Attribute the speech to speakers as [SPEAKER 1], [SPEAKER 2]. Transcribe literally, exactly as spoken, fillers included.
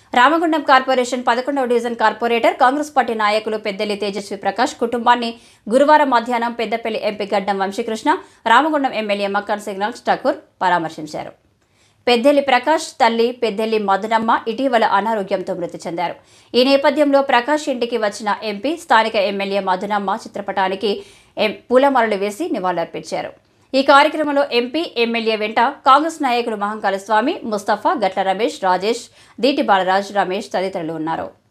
[SPEAKER 1] Ramagundam corporation పదకొండవ division corporator Congress party నాయకులు పెద్దెల్లి తేజస్వి ప్రకాష్ కుటుంబాన్ని గురువారం మధ్యాహ్నం పెద్దపల్లి ఎంపీ గడ్డం వంశీకృష్ణ, రామగుండం ఎమ్మెల్యే మక్కన్ సిగ్నల్ ఠాకూర్ పరామర్శించారు. పెద్దెల్లి ప్రకాష్ తల్లి పెద్దెల్లి మధునమ్మ ఇటీవల అనారోగ్యంతో మృతి చెందారు. ఈ నేపథ్యంలో ప్రకాష్ ఇంటికి వచ్చిన ఎంపీ స్థానిక ఎమ్మెల్యే మధునమ్మ చిత్రపటానికి పూలమాలలు వేసి నివాళులర్పించారు. ఈ కార్యక్రమంలో ఎంపీ, ఎమ్మెల్యే వెంట కాంగ్రెస్ నాయకులు మహంకాళ స్వామి, ముస్తఫా, గట్ల రమేష్, రాజేష్, దీటి బాలరాజ్, రమేష్ తదితరులు ఉన్నారు.